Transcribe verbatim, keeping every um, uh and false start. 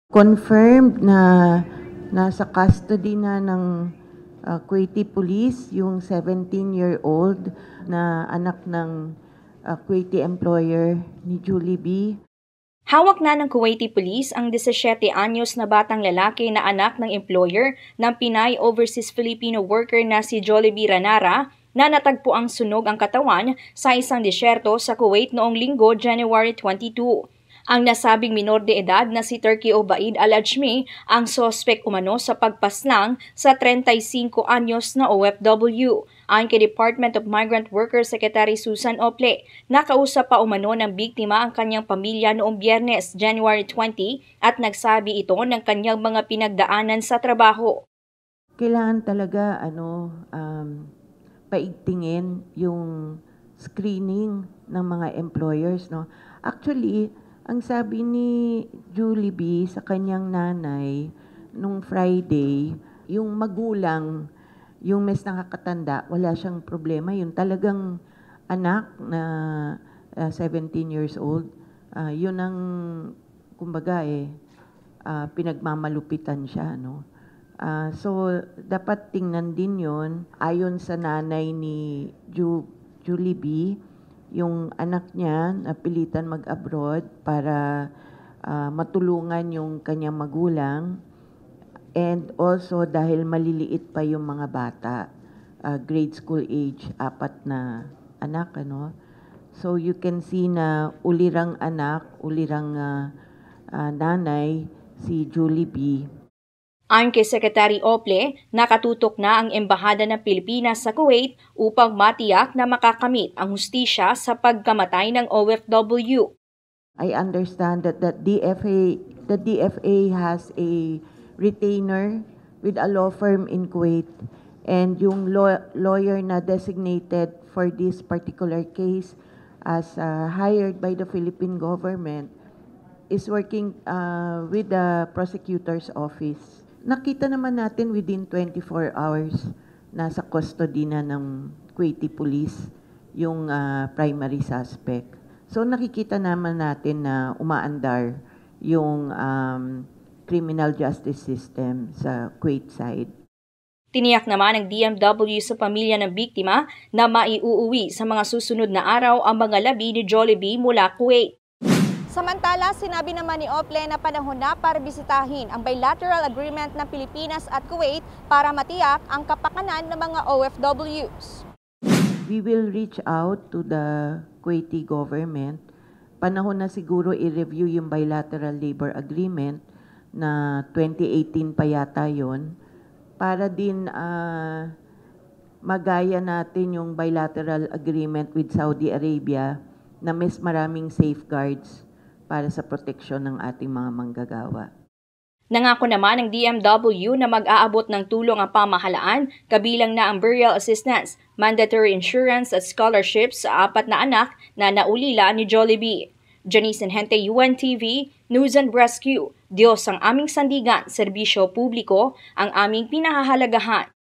Confirmed na nasa custody na ng uh, Kuwaiti Police yung seventeen-year-old na anak ng uh, Kuwaiti employer ni Julie B. Hawak na ng Kuwaiti Police ang seventeen anyos na batang lalaki na anak ng employer ng Pinay overseas Filipino worker na si Jollibee Ranara na natagpo ang sunog ang katawan sa isang disyerto sa Kuwait noong linggo, January twenty-second. Ang nasabing minor de edad na si Turkey Obaid Al-Ajmi ang sospek umano sa pagpaslang sa thirty-five anyos na O F W. Ayon kay Department of Migrant Workers Secretary Susan Ople, nakausap pa umano ng biktima ang kanyang pamilya noong Biyernes, January twentieth at nagsabi ito ng kanyang mga pinagdaanan sa trabaho. Kailangan talaga ano um, paigtingin yung screening ng mga employers, no. Actually, ang sabi ni Julie B sa kanyang nanay nung Friday, yung magulang, yung mes nakakatanda, wala siyang problema. Yung talagang anak na uh, seventeen years old, uh, yun ang, kumbaga eh, uh, pinagmamalupitan siya, no. Uh, so, dapat tingnan din yun. Ayon sa nanay ni Ju Julie B, yung anak niya napilitan mag-abroad para uh, matulungan yung kanyang magulang, and also dahil maliliit pa yung mga bata, uh, grade school age, apat na anak, ano. So you can see na ulirang anak, ulirang uh, uh, nanay si Julie B. Ayon kay Secretary Ople, nakatutok na ang Embahada ng Pilipinas sa Kuwait upang matiyak na makakamit ang hustisya sa pagkamatay ng O F W. I understand that the D F A, the D F A has a retainer with a law firm in Kuwait, and yung law, lawyer na designated for this particular case as uh, hired by the Philippine government is working uh, with the prosecutor's office. Nakita naman natin within twenty-four hours, nasa custody na ng Kuwaiti Police yung uh, primary suspect. So nakikita naman natin na umaandar yung um, criminal justice system sa Kuwait side. Tiniyak naman ng D M W sa pamilya ng biktima na maiuuwi sa mga susunod na araw ang mga labi ni Jollibee mula Kuwait. Samantala, sinabi naman ni Ople na panahon na para bisitahin ang bilateral agreement ng Pilipinas at Kuwait para matiyak ang kapakanan ng mga O F Ws. We will reach out to the Kuwaiti government. Panahon na siguro i-review yung bilateral labor agreement na twenty eighteen pa yata yun, para din uh, magaya natin yung bilateral agreement with Saudi Arabia na mas maraming safeguards para sa proteksyon ng ating mga manggagawa. Nangako naman ng D M W na mag-aabot ng tulong ang pamahalaan, kabilang na ang burial assistance, mandatory insurance at scholarships sa apat na anak na naulila ni Jollibee. Janice Enhente, U N T V, News and Rescue. Diyos ang aming sandigan, serbisyo publiko ang aming pinahahalagahan.